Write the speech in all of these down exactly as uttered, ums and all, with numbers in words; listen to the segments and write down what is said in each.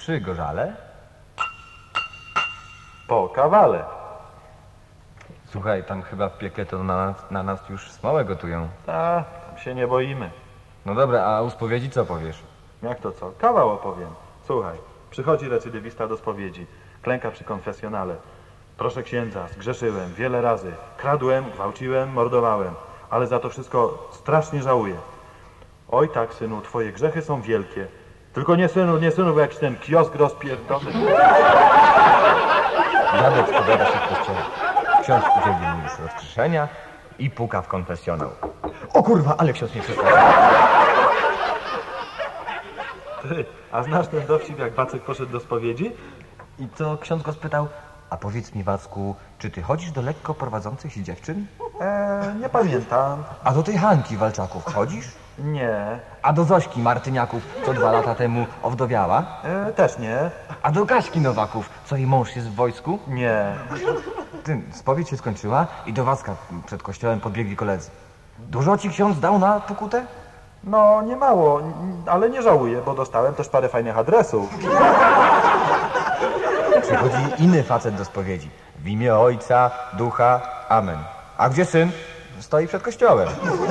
Przy Gorzale? Po kawale. Słuchaj, tam chyba w piekle to na nas, na nas już smołę gotują. A, tam się nie boimy. No dobra, a u spowiedzi co powiesz? Jak to co? Kawał opowiem. Słuchaj, przychodzi recydywista do spowiedzi. Klęka przy konfesjonale. Proszę księdza, zgrzeszyłem wiele razy. Kradłem, gwałciłem, mordowałem. Ale za to wszystko strasznie żałuję. Oj tak, synu, twoje grzechy są wielkie. Tylko nie synu, nie synu, bo jak się ten kiosk rozpierdolę. Dziadek spowiada się w kościele. Ksiądz udzielił mu już rozgrzeszenia i puka w konfesjonał. O kurwa, ale ksiądz mnie przestawił. Ty, a znasz ten dowcip, jak Wacek poszedł do spowiedzi? I to ksiądz go spytał, a powiedz mi, Wacku, czy ty chodzisz do lekko prowadzących się dziewczyn? Eee, nie pamiętam. A do tej Hanki Walczaków chodzisz? Nie. A do Zośki Martyniaków, co dwa lata temu owdowiała? Eee, też nie. A do Kaśki Nowaków, co jej mąż jest w wojsku? Nie. Ty, spowiedź się skończyła i do Wacka przed kościołem podbiegli koledzy. Dużo ci ksiądz dał na pokutę? No, nie mało, ale nie żałuję, bo dostałem też parę fajnych adresów. Przychodzi inny facet do spowiedzi. W imię Ojca, Ducha, Amen. A gdzie syn? Stoi przed kościołem.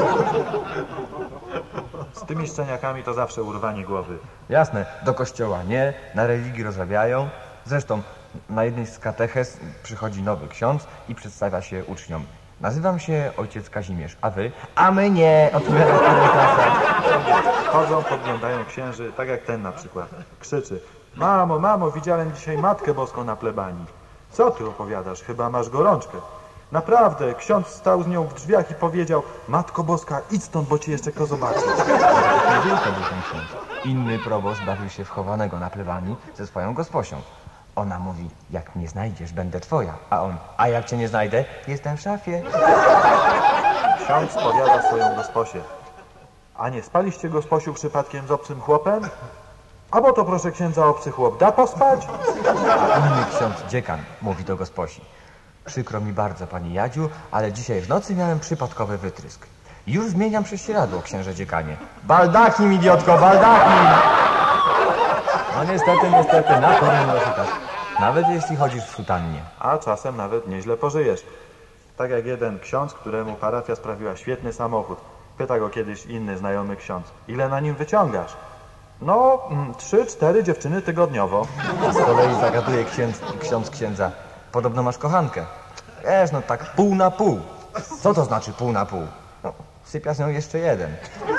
Z tymi szczeniakami to zawsze urwanie głowy. Jasne, do kościoła nie, na religii rozrabiają. Zresztą na jednej z katechez przychodzi nowy ksiądz i przedstawia się uczniom. Nazywam się ojciec Kazimierz, a wy? A my nie, odpowiada klasa. Chodzą, podglądają księży, tak jak ten na przykład. Krzyczy: mamo, mamo, widziałem dzisiaj Matkę Boską na plebanii. Co ty opowiadasz? Chyba masz gorączkę. Naprawdę, ksiądz stał z nią w drzwiach i powiedział: Matko Boska, idź stąd, bo cię jeszcze kto zobaczy. Niewielko był ten ksiądz. Inny proboszcz bawił się w chowanego na plebanii ze swoją gosposią. Ona mówi: jak mnie znajdziesz, będę twoja. A on: a jak cię nie znajdę, jestem w szafie. Ksiądz powiada swoją gosposię: a nie spaliście gosposiu przypadkiem z obcym chłopem? A bo to proszę księdza, obcy chłop da pospać? A inny ksiądz dziekan mówi do gosposi: przykro mi bardzo, pani Jadziu, ale dzisiaj w nocy miałem przypadkowy wytrysk. Już zmieniam prześcieradło, księże dziekanie. Baldachim, idiotko, baldachim! No niestety, niestety, na to nie możesz. Nawet jeśli chodzisz w sutannie. A czasem nawet nieźle pożyjesz. Tak jak jeden ksiądz, któremu parafia sprawiła świetny samochód. Pyta go kiedyś inny znajomy ksiądz: ile na nim wyciągasz? No, mm, trzy, cztery dziewczyny tygodniowo. Z kolei zagaduje księdz, ksiądz księdza: podobno masz kochankę. Wiesz, no tak pół na pół. Co to znaczy pół na pół? No, sypia z nią jeszcze jeden.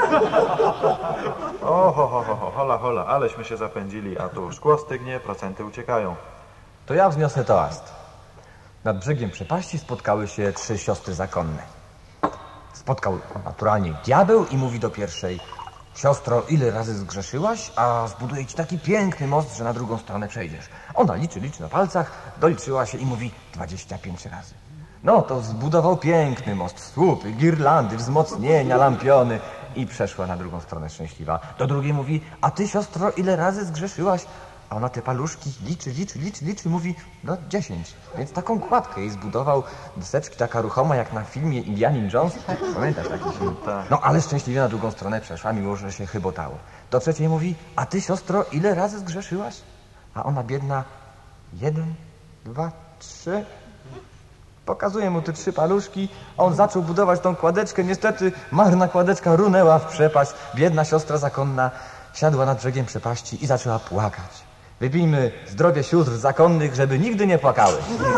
O, ho, ho, ho, ho, hola, hola, aleśmy się zapędzili, a tu szkło stygnie, procenty uciekają. To ja wzniosę toast. Nad brzegiem przepaści spotkały się trzy siostry zakonne. Spotkał naturalnie diabeł i mówi do pierwszej: siostro, ile razy zgrzeszyłaś, a zbuduję ci taki piękny most, że na drugą stronę przejdziesz. Ona liczy, liczy na palcach, doliczyła się i mówi: dwadzieścia pięć razy. No to zbudował piękny most, słupy, girlandy, wzmocnienia, lampiony i przeszła na drugą stronę szczęśliwa. Do drugiej mówi: a ty, siostro, ile razy zgrzeszyłaś? A ona te paluszki liczy, liczy, liczy, liczy, mówi: no dziesięć. Więc taką kładkę jej zbudował, deseczki taka ruchoma jak na filmie Indiana Jones. Pamiętasz taki film? No ale szczęśliwie na drugą stronę przeszła, mimo że się chybotało. Do trzeciej mówi: a ty, siostro, ile razy zgrzeszyłaś? A ona biedna: jeden, dwa, trzy. Pokazuje mu te trzy paluszki, a on zaczął budować tą kładeczkę. Niestety marna kładeczka runęła w przepaść. Biedna siostra zakonna siadła nad brzegiem przepaści i zaczęła płakać. Wypijmy zdrowie sióstr zakonnych, żeby nigdy nie płakały.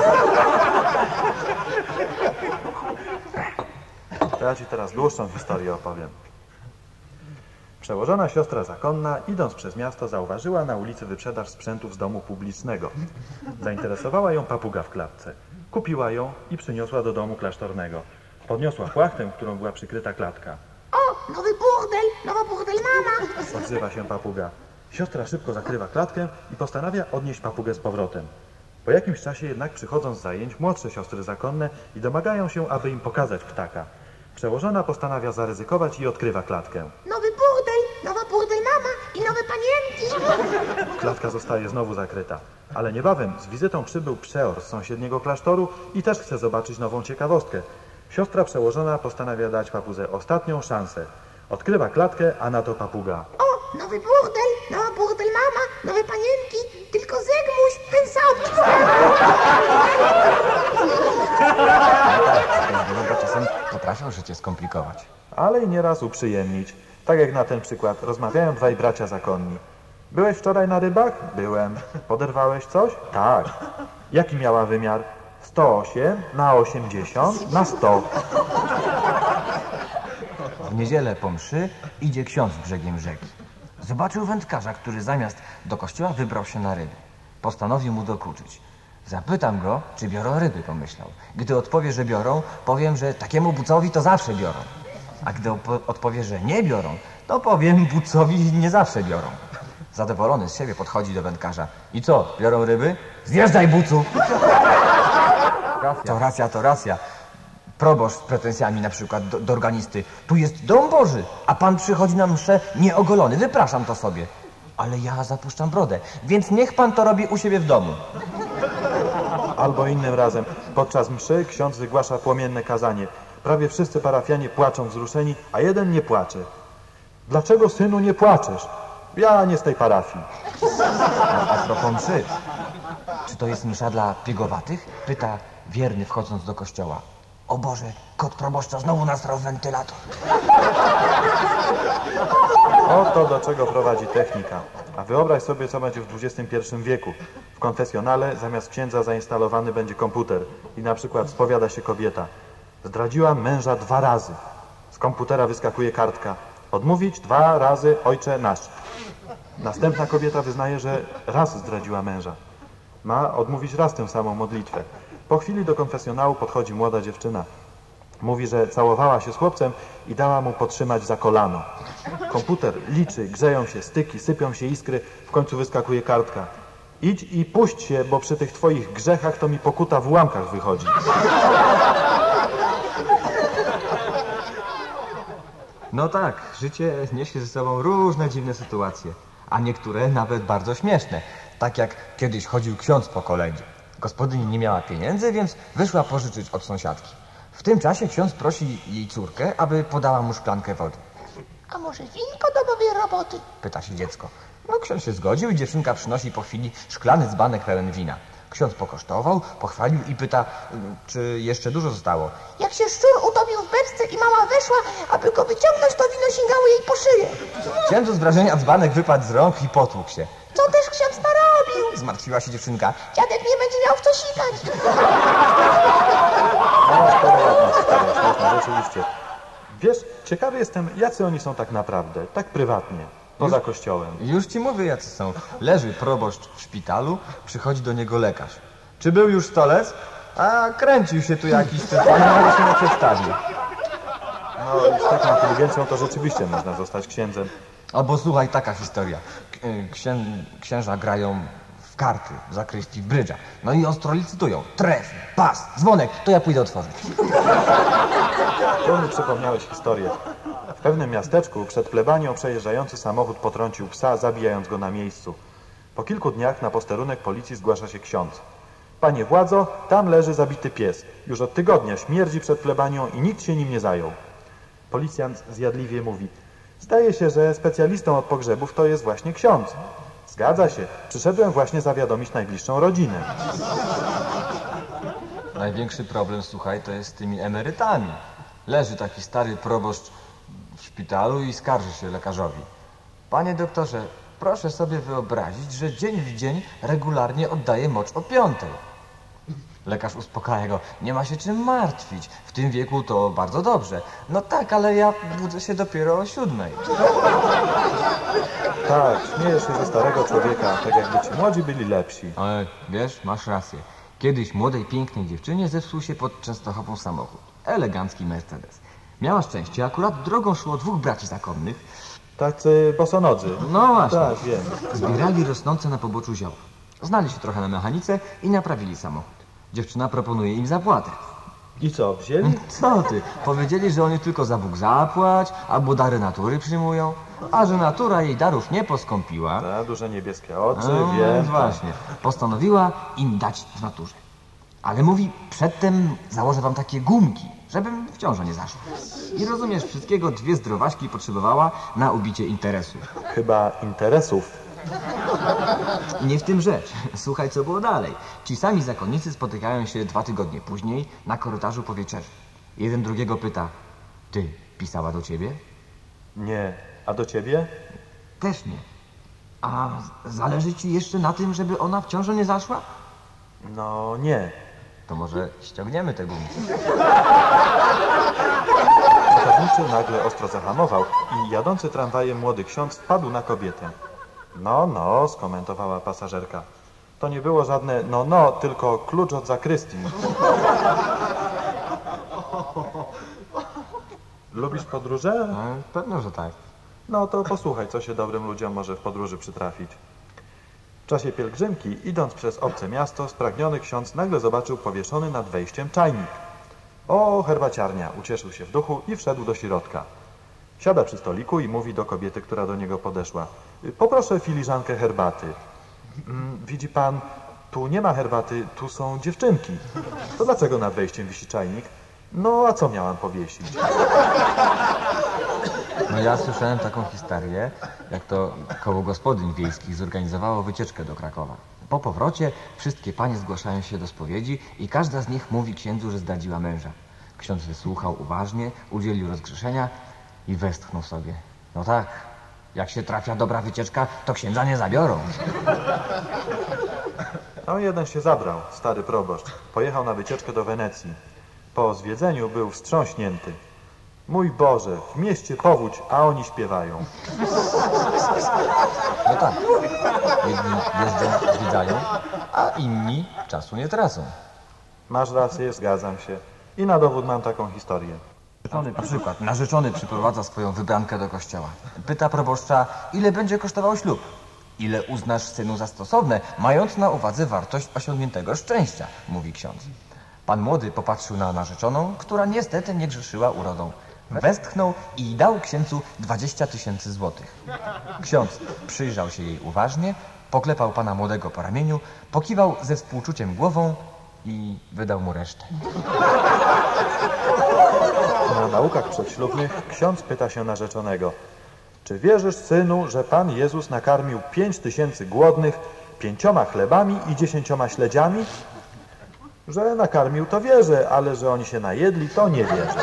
To ja ci teraz dłuższą historię opowiem. Przełożona siostra zakonna, idąc przez miasto, zauważyła na ulicy wyprzedaż sprzętów z domu publicznego. Zainteresowała ją papuga w klatce. Kupiła ją i przyniosła do domu klasztornego. Podniosła płachtę, którą była przykryta klatka. O, nowy burdel, nowa burdel mama. Odzywa się papuga. Siostra szybko zakrywa klatkę i postanawia odnieść papugę z powrotem. Po jakimś czasie jednak przychodzą z zajęć młodsze siostry zakonne i domagają się, aby im pokazać ptaka. Przełożona postanawia zaryzykować i odkrywa klatkę. Nowy burdel, nowa burdel mama i nowe panienki. Klatka zostaje znowu zakryta. Ale niebawem z wizytą przybył przeor z sąsiedniego klasztoru i też chce zobaczyć nową ciekawostkę. Siostra przełożona postanawia dać papudze ostatnią szansę. Odkrywa klatkę, a na to papuga. O, nowy burdel, nowa burdel mama, nowe panienki, tylko Zygmuś, ten sam. Bo czasem potrafią życie skomplikować. Ale i nieraz uprzyjemnić. Tak jak na ten przykład. Rozmawiają dwaj bracia zakonni. Byłeś wczoraj na rybach? Byłem. Poderwałeś coś? Tak. Jaki miała wymiar? sto osiem na osiemdziesiąt na sto. W niedzielę po mszy idzie ksiądz brzegiem rzeki. Zobaczył wędkarza, który zamiast do kościoła wybrał się na ryby. Postanowił mu dokuczyć. Zapytam go, czy biorą ryby, pomyślał. Gdy odpowie, że biorą, powiem, że takiemu bucowi to zawsze biorą. A gdy odpowie, że nie biorą, to powiem, bucowi nie zawsze biorą. Zadowolony z siebie podchodzi do wędkarza. I co, biorą ryby? Zjeżdżaj, bucu! To racja, to racja. Proboszcz z pretensjami na przykład do, do organisty. Tu jest dom Boży, a pan przychodzi na mszę nieogolony. Wypraszam to sobie. Ale ja zapuszczam brodę, więc niech pan to robi u siebie w domu. Albo innym razem. Podczas mszy ksiądz wygłasza płomienne kazanie. Prawie wszyscy parafianie płaczą wzruszeni, a jeden nie płacze. Dlaczego, synu, nie płaczesz? Ja nie z tej parafii. A, a propos mszy. Czy to jest msza dla piegowatych? Pyta wierny wchodząc do kościoła. O Boże, kot proboszcza znowu nasrał w wentylator. Oto do czego prowadzi technika. A wyobraź sobie, co będzie w dwudziestym pierwszym wieku. W konfesjonale zamiast księdza zainstalowany będzie komputer i na przykład spowiada się kobieta. Zdradziłam męża dwa razy. Z komputera wyskakuje kartka. Odmówić dwa razy ojcze nasz. Następna kobieta wyznaje, że raz zdradziła męża. Ma odmówić raz tę samą modlitwę. Po chwili do konfesjonału podchodzi młoda dziewczyna. Mówi, że całowała się z chłopcem i dała mu podtrzymać za kolano. Komputer liczy, grzeją się styki, sypią się iskry, w końcu wyskakuje kartka. Idź i puść się, bo przy tych twoich grzechach to mi pokuta w ułamkach wychodzi. No tak, życie niesie ze sobą różne dziwne sytuacje, a niektóre nawet bardzo śmieszne. Tak jak kiedyś chodził ksiądz po kolędzie. Gospodyni nie miała pieniędzy, więc wyszła pożyczyć od sąsiadki. W tym czasie ksiądz prosi jej córkę, aby podała mu szklankę wody. A może winko do nowej roboty? Pyta się dziecko. No ksiądz się zgodził i dziewczynka przynosi po chwili szklany dzbanek pełen wina. Ksiądz pokosztował, pochwalił i pyta, czy jeszcze dużo zostało. Jak się szczur utopił w beczce i mama weszła, aby go wyciągnąć, to wino sięgało jej po szyję. Księdzu z wrażenia dzbanek wypadł z rąk i potłukł się. Co też ksiądz narobił? Zmartwiła się dziewczynka. Dziadek nie będzie miał w co sikać. No, szkoda ładna historia, śmieszna, rzeczywiście. Wiesz, ciekawy jestem, jacy oni są tak naprawdę, tak prywatnie, poza kościołem. Już ci mówię, jacy są. Leży proboszcz w szpitalu, przychodzi do niego lekarz. Czy był już stolec? A kręcił się tu jakiś typ, ale nawet się nie przedstawił. No, z taką inteligencją to rzeczywiście można zostać księdzem. Albo słuchaj, taka historia. Księ... Księża grają w karty, w zakrystii, w brydża. No i ostro licytują. Tref, pas, dzwonek, to ja pójdę otworzyć. To mi przypomniałeś historię. W pewnym miasteczku przed plebanią przejeżdżający samochód potrącił psa, zabijając go na miejscu. Po kilku dniach na posterunek policji zgłasza się ksiądz. Panie władzo, tam leży zabity pies. Już od tygodnia śmierdzi przed plebanią i nikt się nim nie zajął. Policjant zjadliwie mówi: zdaje się, że specjalistą od pogrzebów to jest właśnie ksiądz. Zgadza się. Przyszedłem właśnie zawiadomić najbliższą rodzinę. Największy problem, słuchaj, to jest z tymi emerytami. Leży taki stary proboszcz w szpitalu i skarży się lekarzowi. Panie doktorze, proszę sobie wyobrazić, że dzień w dzień regularnie oddaje mocz o piątej. Lekarz uspokaja go. Nie ma się czym martwić. W tym wieku to bardzo dobrze. No tak, ale ja budzę się dopiero o siódmej. Tak, śmiejesz się ze starego człowieka, tak jakby ci młodzi byli lepsi. Ale wiesz, masz rację. Kiedyś młodej, pięknej dziewczynie zepsuł się pod Częstochową samochód. Elegancki Mercedes. Miała szczęście, akurat drogą szło dwóch braci zakonnych. Tacy bosonodzy. No właśnie. Tak, wiem. Zbierali rosnące na poboczu zioła. Znali się trochę na mechanice i naprawili samochód. Dziewczyna proponuje im zapłatę. I co, wzięli? Co ty? Powiedzieli, że oni tylko za Bóg zapłać, albo dary natury przyjmują. A że natura jej darów nie poskąpiła... Za duże niebieskie oczy, No, wiem. właśnie. Postanowiła im dać w naturze. Ale mówi, przedtem założę wam takie gumki. żebym w ciążę nie zaszła. I rozumiesz, wszystkiego dwie zdrowaśki potrzebowała na ubicie interesu. Chyba interesów. Nie w tym rzecz. Słuchaj, co było dalej. Ci sami zakonnicy spotykają się dwa tygodnie później na korytarzu po wieczerzy. Jeden drugiego pyta: ty, pisała do ciebie? Nie. A do ciebie? Też nie. A zależy ci jeszcze na tym, żeby ona w ciążę nie zaszła? No nie. To może ściągniemy te gumy. Ratowniczy nagle ostro zahamował i jadący tramwajem młody ksiądz wpadł na kobietę. No, no, skomentowała pasażerka. To nie było żadne no, no, tylko klucz od zakrystii. Lubisz podróże? No, pewno, że tak. No to posłuchaj, co się dobrym ludziom może w podróży przytrafić. W czasie pielgrzymki, idąc przez obce miasto, spragniony ksiądz nagle zobaczył powieszony nad wejściem czajnik. O, herbaciarnia, ucieszył się w duchu i wszedł do środka. Siada przy stoliku i mówi do kobiety, która do niego podeszła: poproszę filiżankę herbaty. Widzi pan, tu nie ma herbaty, tu są dziewczynki. To dlaczego nad wejściem wisi czajnik? No, a co miałam powiesić? No ja słyszałem taką historię, jak to koło gospodyń wiejskich zorganizowało wycieczkę do Krakowa. Po powrocie wszystkie panie zgłaszają się do spowiedzi i każda z nich mówi księdzu, że zdradziła męża. Ksiądz wysłuchał uważnie, udzielił rozgrzeszenia i westchnął sobie: no tak, jak się trafia dobra wycieczka, to księdza nie zabiorą. No, jeden się zabrał, stary proboszcz. Pojechał na wycieczkę do Wenecji. Po zwiedzeniu był wstrząśnięty. Mój Boże, w mieście powódź, a oni śpiewają. No tak, jedni jeżdżą, zwiedzają, a inni czasu nie tracą. Masz rację, zgadzam się. I na dowód mam taką historię. Na przykład narzeczony przyprowadza swoją wybrankę do kościoła. Pyta proboszcza, ile będzie kosztował ślub? Ile uznasz, synu, za stosowne, mając na uwadze wartość osiągniętego szczęścia, mówi ksiądz. Pan młody popatrzył na narzeczoną, która niestety nie grzeszyła urodą. Westchnął i dał księdzu dwadzieścia tysięcy złotych. Ksiądz przyjrzał się jej uważnie, poklepał pana młodego po ramieniu, pokiwał ze współczuciem głową i wydał mu resztę. Na naukach przedślubnych ksiądz pyta się narzeczonego: czy wierzysz, synu, że Pan Jezus nakarmił pięć tysięcy głodnych pięcioma chlebami i dziesięcioma śledziami? Że nakarmił, to wierzę, ale że oni się najedli, to nie wierzę.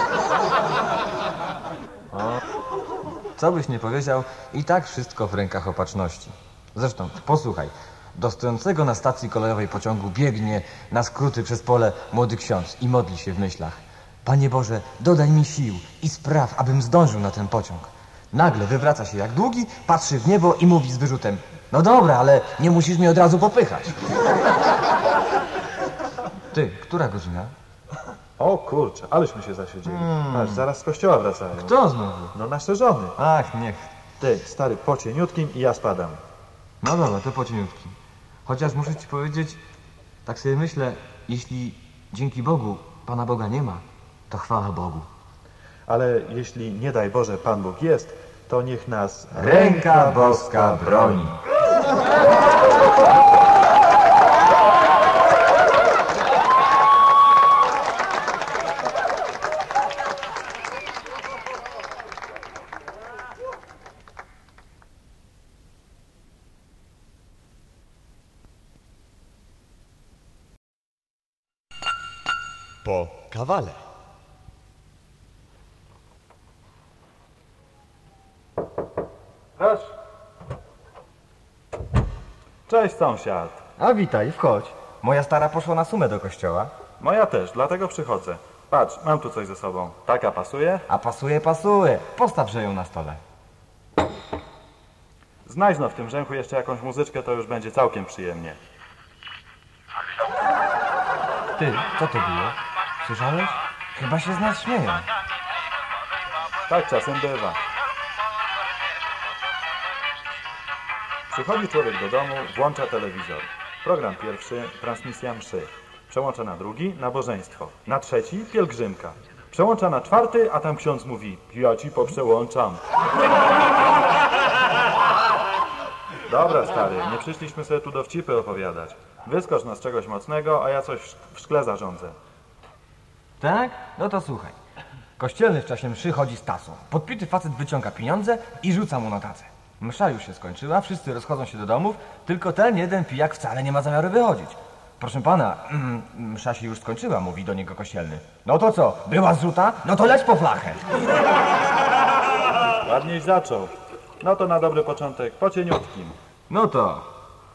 O, co byś nie powiedział, i tak wszystko w rękach opatrzności. Zresztą, posłuchaj, do stojącego na stacji kolejowej pociągu biegnie na skróty przez pole młody ksiądz i modli się w myślach: Panie Boże, dodaj mi sił i spraw, abym zdążył na ten pociąg. Nagle wywraca się jak długi, patrzy w niebo i mówi z wyrzutem: no dobra, ale nie musisz mnie od razu popychać. Ty, która godzina? O kurczę, aleśmy się zasiedzieli. Hmm. Aż zaraz z kościoła wracają. Kto znowu? No nasze żony. Ach, niech. Ty, stary, po cieniutkim i ja spadam. No dobra, to po cieniutkim. Chociaż muszę ci powiedzieć, tak sobie myślę, jeśli dzięki Bogu Pana Boga nie ma, to chwała Bogu. Ale jeśli, nie daj Boże, Pan Bóg jest, to niech nas ręka boska broni. Po kawale. Proszę. Cześć, sąsiad. A witaj, wchodź. Moja stara poszła na sumę do kościoła. Moja też, dlatego przychodzę. Patrz, mam tu coś ze sobą. Taka pasuje? A pasuje, pasuje. Postawże ją na stole. Znajdź no w tym rzęchu jeszcze jakąś muzyczkę, to już będzie całkiem przyjemnie. Ty, co to było? Słyszałeś? Chyba się z nas śmieją. Tak czasem bywa. Przychodzi człowiek do domu, włącza telewizor. Program pierwszy, transmisja mszy. Przełącza na drugi, nabożeństwo. Na trzeci, pielgrzymka. Przełącza na czwarty, a tam ksiądz mówi: ja ci poprzełączam. Dobra, stary, nie przyszliśmy sobie tu dowcipy opowiadać. Wyskocz nas czegoś mocnego, a ja coś w szkle zarządzę. Tak? No to słuchaj. Kościelny w czasie mszy chodzi z tasą. Podpity facet wyciąga pieniądze i rzuca mu na tacę. Msza już się skończyła, wszyscy rozchodzą się do domów, tylko ten jeden pijak wcale nie ma zamiaru wychodzić. Proszę pana, mm, msza się już skończyła, mówi do niego kościelny. No to co, była zrzuta? No to leć po flachę. Ładniej zaczął. No to na dobry początek, po cieniutkim. No to...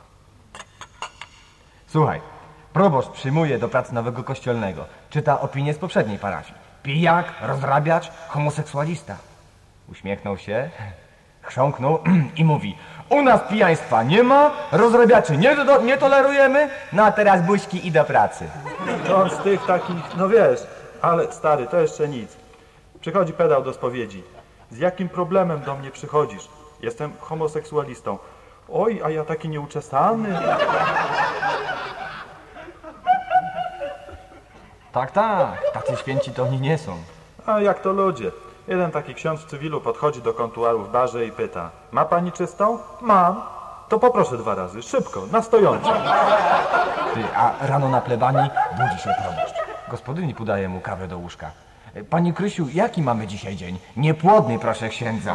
Słuchaj, proboszcz przyjmuje do pracy nowego kościelnego. Czyta opinię z poprzedniej parafii. Pijak, rozrabiacz, homoseksualista. Uśmiechnął się, chrząknął i mówi: u nas pijaństwa nie ma, rozrabiaczy nie, do, nie tolerujemy, no a teraz buźki i do pracy. To on z tych takich, no wiesz, ale stary, to jeszcze nic. Przychodzi pedał do spowiedzi. Z jakim problemem do mnie przychodzisz? Jestem homoseksualistą. Oj, a ja taki nieuczesany. Tak, tak, tacy święci to oni nie są. A jak to ludzie. Jeden taki ksiądz w cywilu podchodzi do kontuaru w barze i pyta: ma pani czystą? Mam. To poproszę dwa razy, szybko, na stojąco. Ty, a rano na plebanii budzi się proboszcz. Gospodyni podaje mu kawę do łóżka. Pani Krysiu, jaki mamy dzisiaj dzień? Niepłodny, proszę księdza.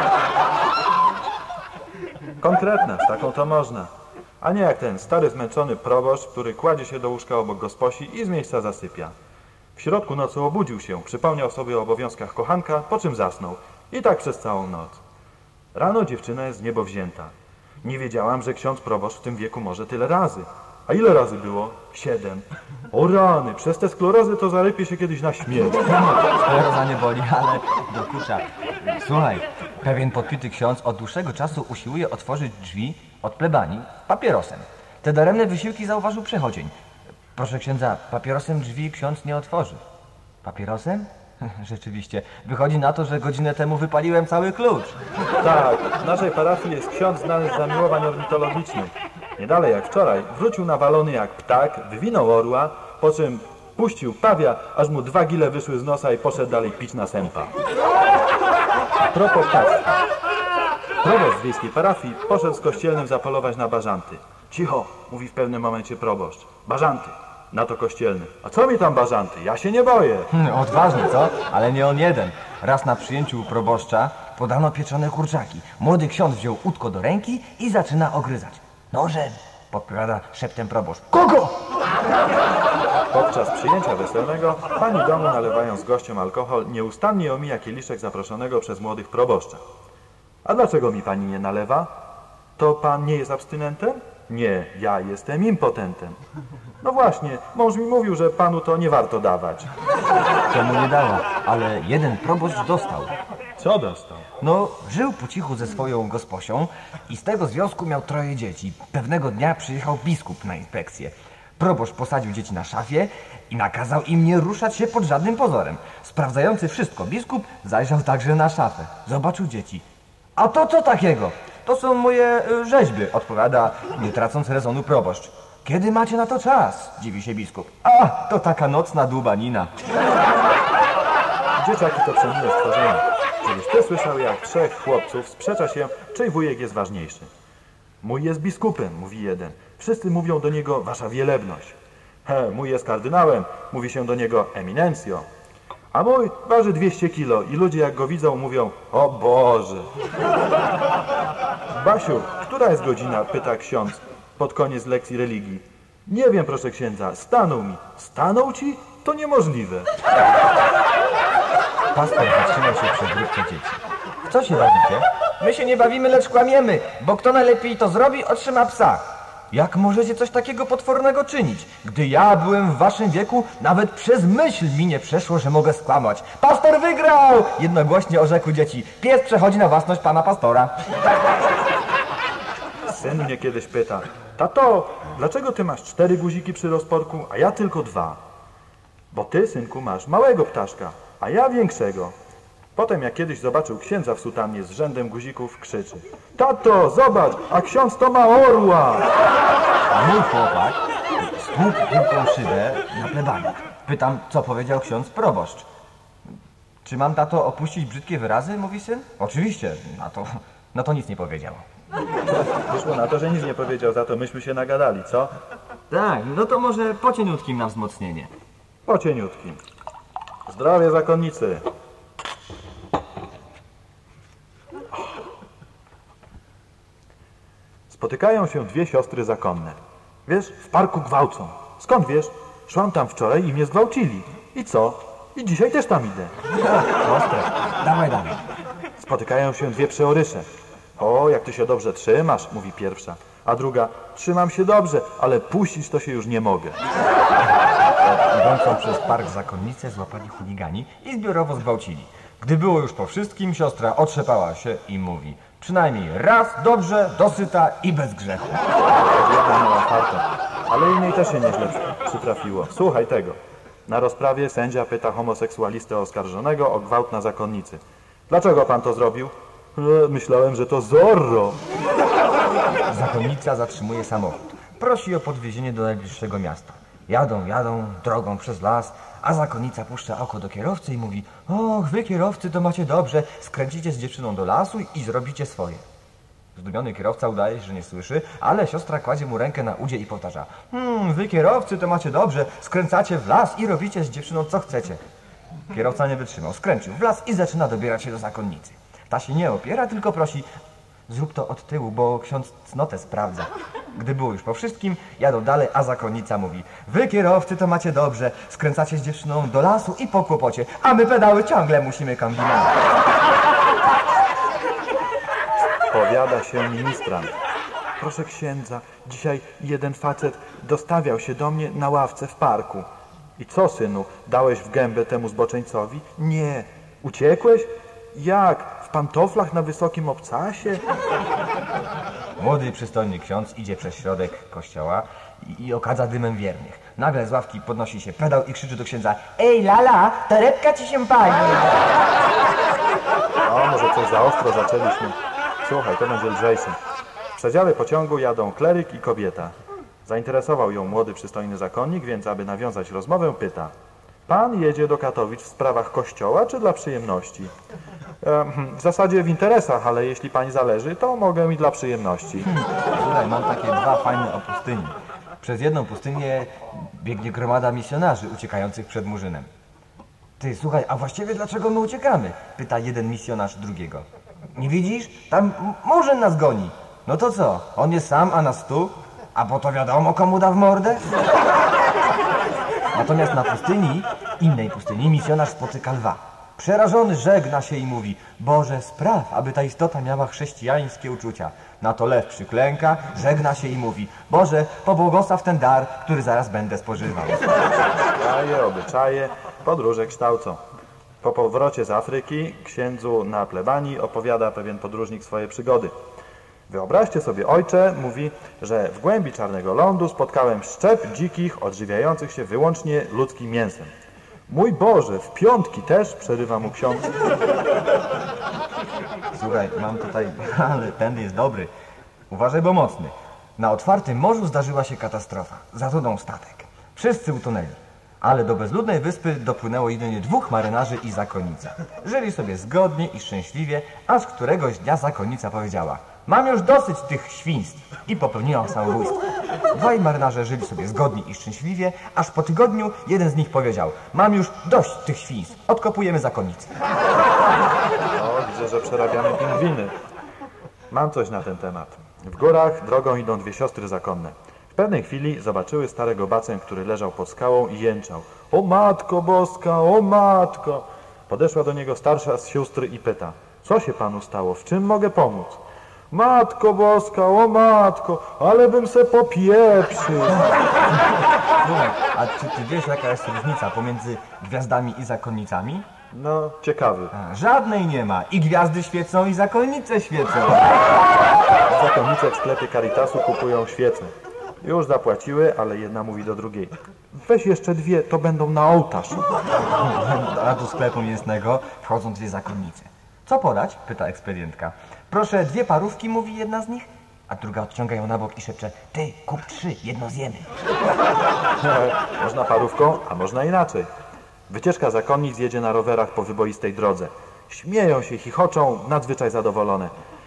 Konkretna, z taką to można. A nie jak ten stary zmęczony proboszcz, który kładzie się do łóżka obok gosposi i z miejsca zasypia. W środku nocy obudził się, przypomniał sobie o obowiązkach kochanka, po czym zasnął. I tak przez całą noc. Rano dziewczyna jest z niebo wzięta. Nie wiedziałam, że ksiądz proboszcz w tym wieku może tyle razy. A ile razy było? Siedem. O rany, przez te sklerozy to zarypie się kiedyś na śmierć. Skleroza nie boli, ale dokucza. Słuchaj, pewien podpity ksiądz od dłuższego czasu usiłuje otworzyć drzwi od plebanii papierosem. Te daremne wysiłki zauważył przechodzień. Proszę księdza, papierosem drzwi ksiądz nie otworzy. Papierosem? Rzeczywiście. Wychodzi na to, że godzinę temu wypaliłem cały klucz. Tak, w naszej parafii jest ksiądz znany z zamiłowań ornitologicznych. Nie dalej jak wczoraj wrócił nawalony jak ptak, wywinął orła, po czym puścił pawia, aż mu dwa gile wyszły z nosa i poszedł dalej pić na sępa. A propos ptactwa. Proboszcz z wiejskiej parafii poszedł z kościelnym zapolować na bażanty. Cicho, mówi w pewnym momencie proboszcz. Bażanty. Na to kościelny. A co mi tam bażanty? Ja się nie boję. Hmm, odważny, co? Ale nie on jeden. Raz na przyjęciu u proboszcza podano pieczone kurczaki. Młody ksiądz wziął łódko do ręki i zaczyna ogryzać. Nożem, podpowiada szeptem proboszcz. Kogo? Podczas przyjęcia weselnego pani domu, nalewając gościom alkohol, nieustannie omija kieliszek zaproszonego przez młodych proboszcza. A dlaczego mi pani nie nalewa? To pan nie jest abstynentem? Nie, ja jestem impotentem. No właśnie, mąż mi mówił, że panu to nie warto dawać. Temu nie dała, ale jeden proboszcz dostał. Co dostał? No, żył po cichu ze swoją gosposią i z tego związku miał troje dzieci. Pewnego dnia przyjechał biskup na inspekcję. Proboszcz posadził dzieci na szafie i nakazał im nie ruszać się pod żadnym pozorem. Sprawdzający wszystko biskup zajrzał także na szafę. Zobaczył dzieci. A to co takiego? To są moje y, rzeźby, odpowiada, nie tracąc rezonu proboszcz. Kiedy macie na to czas? Dziwi się biskup. A, to taka nocna dłubanina. Dzieciaki to przemiłe stworzenia. Żebyś ty słyszał, jak trzech chłopców sprzecza się, czyj wujek jest ważniejszy. Mój jest biskupem, mówi jeden. Wszyscy mówią do niego wasza wielebność. He, mój jest kardynałem, mówi się do niego eminencjo. A mój waży dwieście kilo i ludzie jak go widzą mówią: o Boże. Basiu, która jest godzina? Pyta ksiądz pod koniec lekcji religii. Nie wiem, proszę księdza, stanął mi. Stanął ci? To niemożliwe. Pastor zatrzymał się przy grupce dzieci. W co się bawicie? My się nie bawimy, lecz kłamiemy, bo kto najlepiej to zrobi, otrzyma psa. Jak możecie coś takiego potwornego czynić? Gdy ja byłem w waszym wieku, nawet przez myśl mi nie przeszło, że mogę skłamać. Pastor wygrał! Jednogłośnie orzekły dzieci. Pies przechodzi na własność pana pastora. Syn mnie kiedyś pyta: tato, dlaczego ty masz cztery guziki przy rozporku, a ja tylko dwa? Bo ty, synku, masz małego ptaszka, a ja większego. Potem jak kiedyś zobaczył księdza w sutannie z rzędem guzików, krzyczy: tato, zobacz, a ksiądz to ma orła! A mój chłopak stłukł wielką szybę na plebanii. Pytam, co powiedział ksiądz proboszcz. Czy mam, tato, opuścić brzydkie wyrazy, mówi syn? Oczywiście, na to, na to nic nie powiedział. Wyszło na to, że nic nie powiedział, za to myśmy się nagadali, co? Tak, no to może po cieniutkim na wzmocnienie. Po cieniutkim. Zdrowie zakonnicy. Spotykają się dwie siostry zakonne. Wiesz, w parku gwałcą. Skąd wiesz? Szłam tam wczoraj i mnie zgwałcili. I co? I dzisiaj też tam idę. Proste. Dawaj, dawaj. Spotykają się dwie przeorysze. O, jak ty się dobrze trzymasz, mówi pierwsza. A druga, trzymam się dobrze, ale puścić to się już nie mogę. Idącą przez park zakonnicę złapali chuligani i zbiorowo zgwałcili. Gdy było już po wszystkim, siostra otrzepała się i mówi: przynajmniej raz dobrze, dosyta i bez grzechu. Jedna miała fartę, ale innej też się nieźle przytrafiło. Słuchaj tego. Na rozprawie sędzia pyta homoseksualistę oskarżonego o gwałt na zakonnicy. Dlaczego pan to zrobił? E, myślałem, że to Zorro. Zakonnica zatrzymuje samochód. Prosi o podwiezienie do najbliższego miasta. Jadą, jadą drogą przez las, a zakonnica puszcza oko do kierowcy i mówi: och, wy kierowcy to macie dobrze, skręcicie z dziewczyną do lasu i zrobicie swoje. Zdumiony kierowca udaje się, że nie słyszy, ale siostra kładzie mu rękę na udzie i powtarza: hmm, wy kierowcy to macie dobrze, skręcacie w las i robicie z dziewczyną co chcecie. Kierowca nie wytrzymał, skręcił w las i zaczyna dobierać się do zakonnicy. Ta się nie opiera, tylko prosi: zrób to od tyłu, bo ksiądz cnotę sprawdza. Gdy było już po wszystkim, jadą dalej, a zakonnica mówi: wy kierowcy to macie dobrze, skręcacie z dziewczyną do lasu i po kłopocie, a my pedały ciągle musimy kombinować. Powiada się ministrant. Proszę księdza, dzisiaj jeden facet dostawiał się do mnie na ławce w parku. I co, synu, dałeś w gębę temu zboczeńcowi? Nie. Uciekłeś? Jak? W pantoflach na wysokim obcasie? Młody, przystojny ksiądz idzie przez środek kościoła i, i okadza dymem wiernych. Nagle z ławki podnosi się pedał i krzyczy do księdza: ej, lala, torebka ci się pali. No, może coś za ostro zaczęliśmy. Słuchaj, to będzie lżejsze. W przedziale pociągu jadą kleryk i kobieta. Zainteresował ją młody, przystojny zakonnik, więc aby nawiązać rozmowę, pyta: pan jedzie do Katowic w sprawach kościoła, czy dla przyjemności? E, w zasadzie w interesach, ale jeśli pani zależy, to mogę i dla przyjemności. Tutaj mam takie dwa fajne o pustyni. Przez jedną pustynię biegnie gromada misjonarzy uciekających przed Murzynem. Ty, słuchaj, a właściwie dlaczego my uciekamy? Pyta jeden misjonarz drugiego. Nie widzisz? Tam Murzyn nas goni. No to co? On jest sam, a nas tu? A bo to wiadomo, komu da w mordę? Natomiast na pustyni, innej pustyni, misjonarz spotyka lwa. Przerażony żegna się i mówi: Boże, spraw, aby ta istota miała chrześcijańskie uczucia. Na to lew przyklęka, żegna się i mówi: Boże, pobłogosław ten dar, który zaraz będę spożywał. Kraje, obyczaje, podróże kształcą. Po powrocie z Afryki księdzu na plebanii opowiada pewien podróżnik swoje przygody. Wyobraźcie sobie, ojcze, mówi, że w głębi czarnego lądu spotkałem szczep dzikich, odżywiających się wyłącznie ludzkim mięsem. Mój Boże, w piątki też, przerywa mu ksiądz. Słuchaj, mam tutaj, ale ten jest dobry. Uważaj, bo mocny. Na otwartym morzu zdarzyła się katastrofa. Zatonął statek. Wszyscy utonęli. Ale do bezludnej wyspy dopłynęło jedynie dwóch marynarzy i zakonnica. Żyli sobie zgodnie i szczęśliwie, aż któregoś dnia zakonnica powiedziała: mam już dosyć tych świństw, i popełniła samobójstwo. Dwaj marynarze żyli sobie zgodnie i szczęśliwie, aż po tygodniu jeden z nich powiedział: mam już dość tych świństw, odkopujemy zakonnicę. O, widzę, że przerabiamy pingwiny. Mam coś na ten temat. W górach drogą idą dwie siostry zakonne. W pewnej chwili zobaczyły starego bacę, który leżał pod skałą i jęczał: o matko boska, o matko! Podeszła do niego starsza z sióstr i pyta: co się panu stało, w czym mogę pomóc? Matko boska, o matko, ale bym se popieprzył. Słuchaj, a czy ty wiesz, jaka jest różnica pomiędzy gwiazdami i zakonnicami? No, ciekawy. A, żadnej nie ma. I gwiazdy świecą, i zakonnice świecą. Zakonnice w sklepie Caritasu kupują świece. Już zapłaciły, ale jedna mówi do drugiej: weź jeszcze dwie, to będą na ołtarz. A do sklepu mięsnego wchodzą dwie zakonnice. Co podać? Pyta ekspedientka. Proszę dwie parówki, mówi jedna z nich, a druga odciąga ją na bok i szepcze: ty, kup trzy, jedno zjemy. Można parówką, a można inaczej. Wycieczka zakonnic jedzie na rowerach po wyboistej drodze. Śmieją się, chichoczą, nadzwyczaj zadowolone.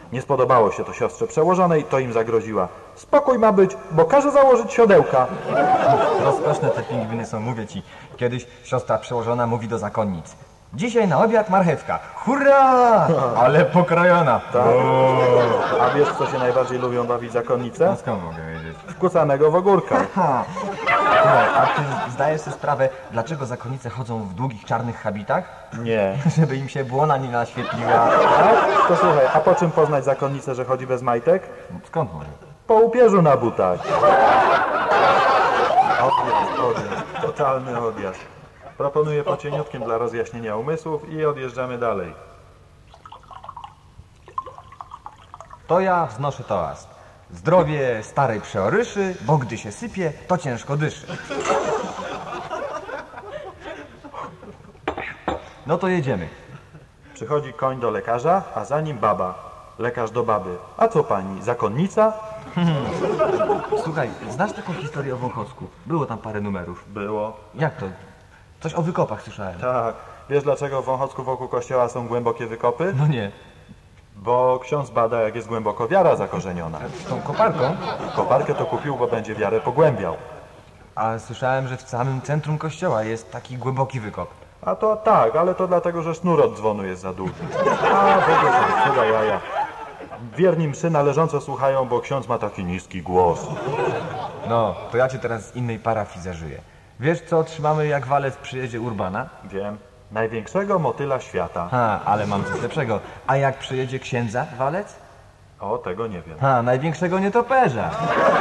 Nie spodobało się to siostrze przełożonej, to im zagroziła. Spokój ma być, bo każe założyć siodełka. Rozkoszne te pingwiny są, mówię ci. Kiedyś siostra przełożona mówi do zakonnic. Dzisiaj na obiad marchewka. Hurra! Ale pokrojona. Tak. A wiesz, co się najbardziej lubią bawić zakonnice? Skąd mogę wiedzieć? Wkucanego w ogórka. Ha. Słuchaj, a ty zdajesz sobie sprawę, dlaczego zakonnice chodzą w długich, czarnych habitach? Nie. Żeby im się błona nie naświetliła. Tak? To słuchaj, a po czym poznać zakonnicę, że chodzi bez majtek? Skąd może? Po upierzu na butach. Odjazd, odjazd. Totalny odjazd. Proponuję po cieniutkim dla rozjaśnienia umysłów i odjeżdżamy dalej. To ja wznoszę toast. Zdrowie starej przeoryszy, bo gdy się sypie, to ciężko dyszy. No to jedziemy. Przychodzi koń do lekarza, a za nim baba. Lekarz do baby. A co pani, zakonnica? Słuchaj, znasz taką historię o Wąchocku? Było tam parę numerów. Było. Jak to? Coś o wykopach słyszałem. Tak. Wiesz, dlaczego w Wąchocku wokół kościoła są głębokie wykopy? No nie. Bo ksiądz bada, jak jest głęboko wiara zakorzeniona. Z tą koparką? Koparkę to kupił, bo będzie wiarę pogłębiał. A słyszałem, że w samym centrum kościoła jest taki głęboki wykop. A to tak, ale to dlatego, że sznur od dzwonu jest za długi. A, w ogóle tam chyba jaja. Wierni mszy należąco słuchają, bo ksiądz ma taki niski głos. No, to ja cię teraz z innej parafii zażyję. Wiesz, co otrzymamy, jak walec przyjedzie Urbana? Wiem. Największego motyla świata. Ha, ale mam coś lepszego. A jak przyjedzie księdza walec? O, tego nie wiem. Ha, największego nietoperza.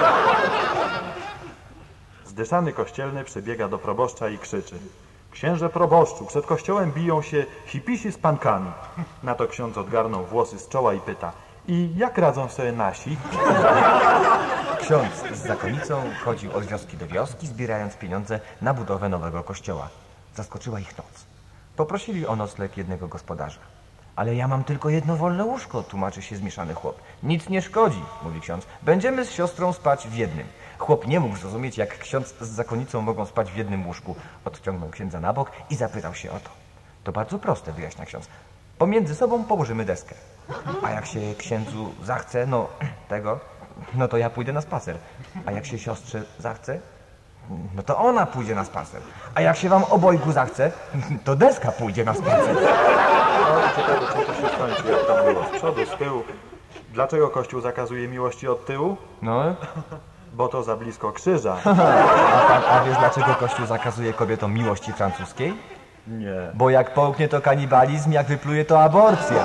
Zdyszany kościelny przybiega do proboszcza i krzyczy: księże proboszczu, przed kościołem biją się hipisi z pankami. Na to ksiądz odgarnął włosy z czoła i pyta: i jak radzą sobie nasi? Ksiądz z zakonnicą chodził od wioski do wioski, zbierając pieniądze na budowę nowego kościoła. Zaskoczyła ich noc. Poprosili o nocleg jednego gospodarza. Ale ja mam tylko jedno wolne łóżko, tłumaczy się zmieszany chłop. Nic nie szkodzi, mówi ksiądz. Będziemy z siostrą spać w jednym. Chłop nie mógł zrozumieć, jak ksiądz z zakonnicą mogą spać w jednym łóżku. Odciągnął księdza na bok i zapytał się o to. To bardzo proste, wyjaśnia ksiądz. Pomiędzy sobą położymy deskę. A jak się księdzu zachce, no tego, no to ja pójdę na spacer. A jak się siostrze zachce, no to ona pójdzie na spacer. A jak się wam obojgu zachce, to deska pójdzie na spacer. No, ciekawe, czym to się skończy, jak tam było. Z przodu, z tyłu. Dlaczego Kościół zakazuje miłości od tyłu? No, Bo to za blisko krzyża. a, pan, a wiesz, dlaczego Kościół zakazuje kobietom miłości francuskiej? Nie. Bo jak połknie to kanibalizm, jak wypluje to aborcja.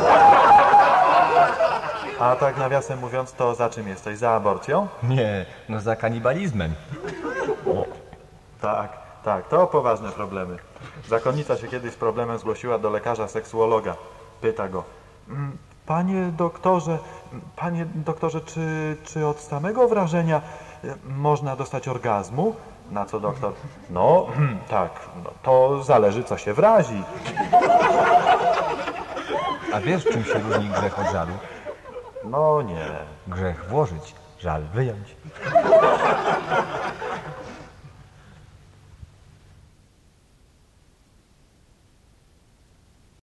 A tak nawiasem mówiąc, to za czym jesteś? Za aborcją? Nie, no za kanibalizmem. Tak, tak, to poważne problemy. Zakonnica się kiedyś z problemem zgłosiła do lekarza seksuologa. Pyta go: "Mm, panie doktorze, panie doktorze, czy, czy od samego wrażenia e, można dostać orgazmu? Na co doktor: no, tak, no, to zależy, co się wrazi. A wiesz, czym się różni grzech od żalu? No nie. Grzech włożyć, żal wyjąć.